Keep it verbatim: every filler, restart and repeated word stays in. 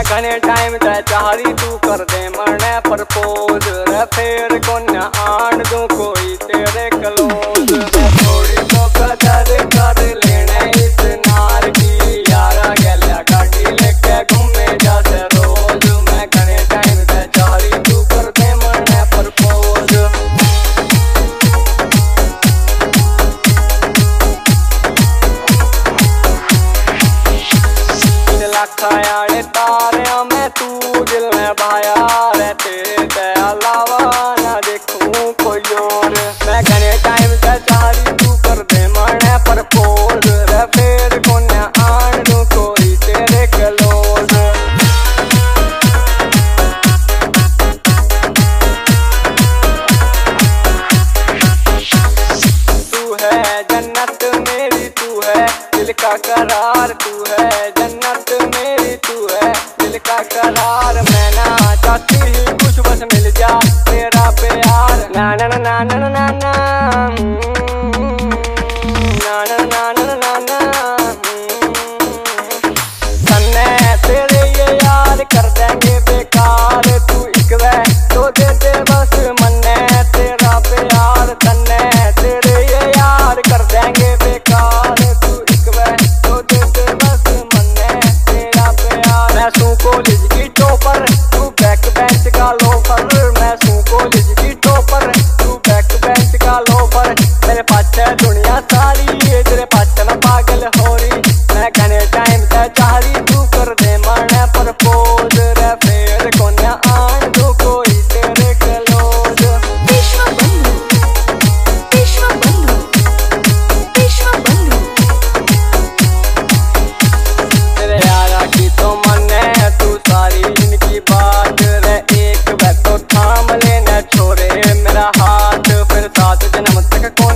घने टाइम ते चाहरी तू कर दे मरने प्रपोज रे फिर कोन्या आन दूं कोई तेरे क्लोज। थोड़ी तो कदर कर लेने इस नार की यारा गैलिया गाड़ी लेके घूमे जासे रोज। मैं घने टाइम ते चाहरी तू कर दे मरने प्रपोज। लाखायाने तारिया में तू दिल में भाया रे तेरे ते अलावा ना देखूं कोई और। मैं घने टाइम से चाहरी तू कर दे मरने प्रपोज रे फिर कोन्या आन दूं कोई तेरे क्लोज। तू है जन्नत मेरी तू है दिल का करार। तू है जन्नत मेरी तू है दिल का करार। मैं ना चाहती ही कुछ बस मिल जा तेरा प्यार। ना ना ना ना ना ना ना ना ना ना ना ना ना तन्ने तेरे ये यार कर देंगे बेकार। तू एक वे तो दे दे बस मन्ने तेरा प्यार। तन्ने तेरे ये यार कर देंगे बेकार। तू एक वे तो दे दे बस मन्ने तेरा प्यार। मैं सू कॉलेज की टॉपर तू बैक बेंच का लोफर। मैं सू कॉलेज की टॉपर तू बैक बेंच का लोफर। मेरे पाछे दुनिया सारी तेरे पाछे में पागल हो रही। मैं घने टाइम से चाहरी तू कर दे मरने प्रपोज रे फिर कोन्या आन दूं कोई तेरे क्लोज। विश्वबंधु विश्वबंधु विश्वबंधु तेरे यारा की तो मन्ने तू सारी इनकी बात रे। एक वे तो थाम लेने छोरे मेरा हाथ फिर सात जन्म तक